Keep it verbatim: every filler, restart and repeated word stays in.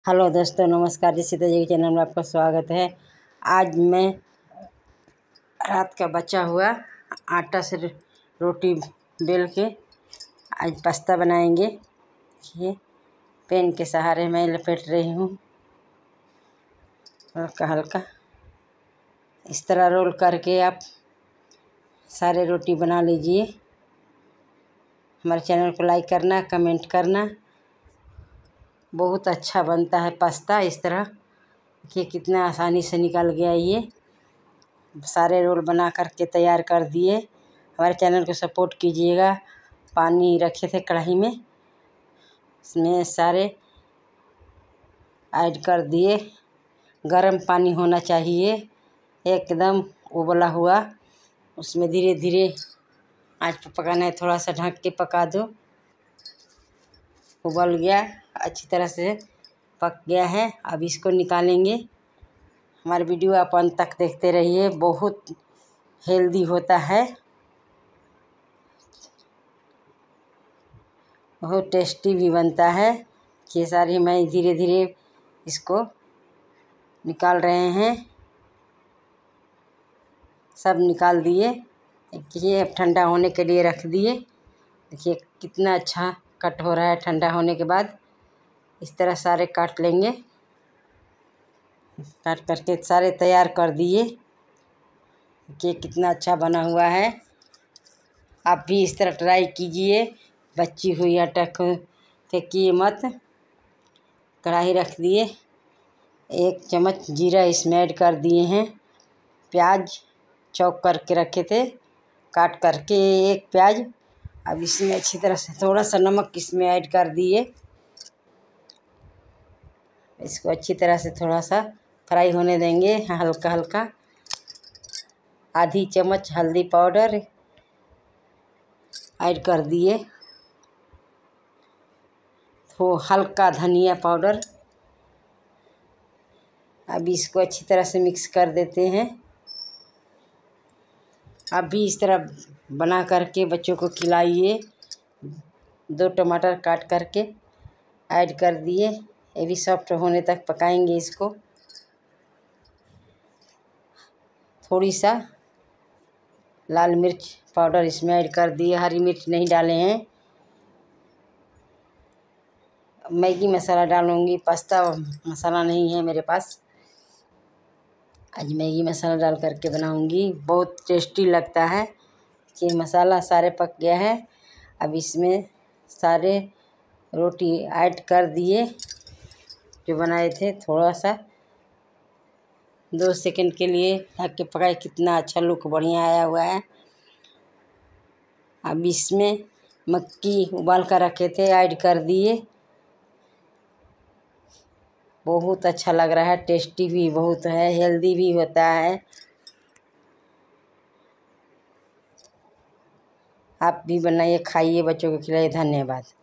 Hello दोस्तों, नमस्कार जी। सीता जी के चैनल में आपका स्वागत है। आज मैं रात का बचा हुआ आटा से रोटी बेल के आज पास्ता बनाएंगे। ये पेन के सहारे मैं लपेट रही हूँ हल्का हल्का। इस तरह रोल करके आप सारे रोटी बना लीजिए। हमारे चैनल को लाइक करना, कमेंट करना। बहुत अच्छा बनता है पास्ता। इस तरह देखिए कितना आसानी से निकल गया। ये सारे रोल बना करके तैयार कर दिए। हमारे चैनल को सपोर्ट कीजिएगा। पानी रखे थे कढ़ाई में, इसमें सारे ऐड कर दिए। गरम पानी होना चाहिए, एकदम उबला हुआ। उसमें धीरे धीरे आँच पर पकाना है। थोड़ा सा ढक के पका दो। उबल गया, अच्छी तरह से पक गया है। अब इसको निकालेंगे। हमारे वीडियो आप अंत तक देखते रहिए, बहुत हेल्दी होता है, बहुत टेस्टी भी बनता है। ये सारी मैं धीरे धीरे इसको निकाल रहे हैं। सब निकाल दिए। देखिए अब ठंडा होने के लिए रख दिए। देखिए कितना अच्छा कट हो रहा है ठंडा होने के बाद। इस तरह सारे काट लेंगे। काट करके सारे तैयार कर दिए। देखिए कितना अच्छा बना हुआ है। आप भी इस तरह ट्राई कीजिए। बची हुई आटा को फेंकिए मत। कढ़ाई रख दिए। एक चम्मच जीरा इसमें ऐड कर दिए हैं। प्याज चॉप करके रखे थे, काट करके एक प्याज। अब इसमें अच्छी तरह से थोड़ा सा नमक इसमें ऐड कर दिए। इसको अच्छी तरह से थोड़ा सा फ्राई होने देंगे हल्का हल्का। आधी चम्मच हल्दी पाउडर ऐड कर दिए। तो हल्का धनिया पाउडर। अब इसको अच्छी तरह से मिक्स कर देते हैं। आप भी इस तरह बना करके बच्चों को खिलाइए। दो टमाटर काट करके ऐड कर दिए। ये भी सॉफ्ट होने तक पकाएंगे इसको। थोड़ी सा लाल मिर्च पाउडर इसमें ऐड कर दिए। हरी मिर्च नहीं डाले हैं। मैगी मसाला डालूंगी, पास्ता मसाला नहीं है मेरे पास। आज मैगी मसाला डाल करके बनाऊंगी, बहुत टेस्टी लगता है। ये मसाला सारे पक गया है। अब इसमें सारे रोटी ऐड कर दिए जो बनाए थे। थोड़ा सा दो सेकंड के लिए ढक के पकाए। कितना अच्छा लुक बढ़िया आया हुआ है। अब इसमें मक्की उबाल कर रखे थे ऐड कर दिए। बहुत अच्छा लग रहा है, टेस्टी भी बहुत है, हेल्दी भी होता है। आप भी बनाइए, खाइए, बच्चों को खिलाइए। धन्यवाद।